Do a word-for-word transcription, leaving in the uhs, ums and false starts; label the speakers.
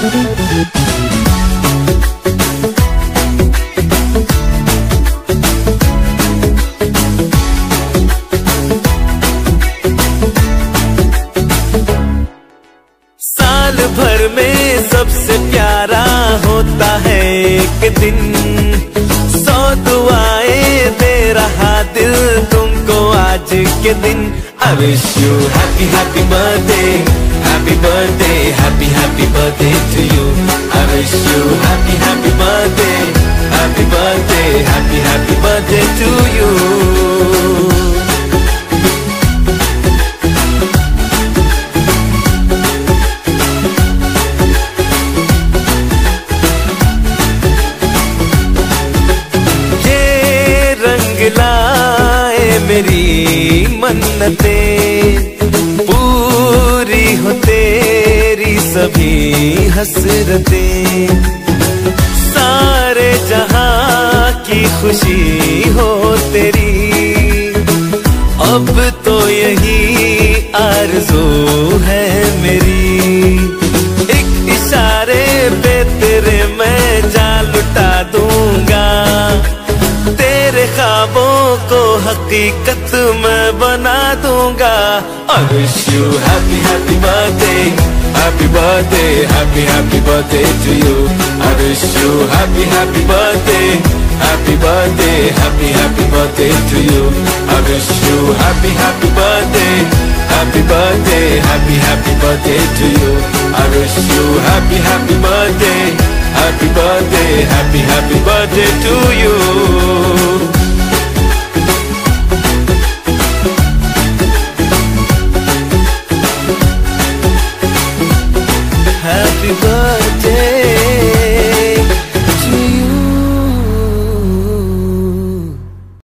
Speaker 1: साल भर में सबसे प्यारा होता है एक दिन, सौ दुआएं दे रहा दिल तुमको आज के दिन। I wish you happy happy birthday, happy birthday, happy happy birthday to you. I wish you happy happy birthday, happy birthday, happy happy birthday to you. लाए मेरी मन्नतें, पूरी हो तेरी सभी हसरतें, सारे जहां की खुशी हो तेरी। अब तो यही आरज़ू है मेरी, एक इशारे पे तेरे मैं जान लुटा दूंगा, तेरे ख्वाबों को हकीकत मैं बना दूंगा। I wish you happy happy birthday, happy birthday, happy happy birthday to you. I wish you happy happy birthday, happy birthday, happy happy birthday to you. I wish you happy happy birthday, happy birthday, happy happy birthday to you. I wish you happy happy birthday, happy birthday, happy happy birthday to